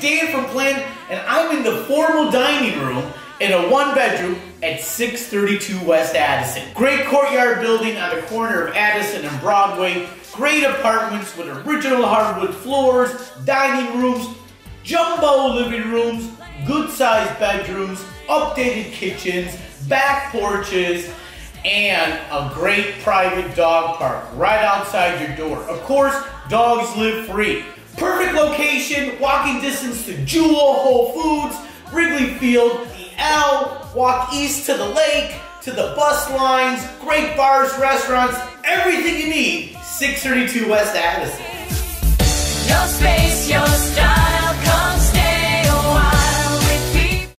Dan from Plan, and I'm in the formal dining room in a one-bedroom at 632 West Addison. Great courtyard building on the corner of Addison and Broadway. Great apartments with original hardwood floors, dining rooms, jumbo living rooms, good-sized bedrooms, updated kitchens, back porches, and a great private dog park right outside your door. Of course, dogs live free. Perfect location, walking distance to Jewel, Whole Foods, Wrigley Field, the L, walk east to the lake, to the bus lines, great bars, restaurants, everything you need, 632 West Addison. Your space, your style.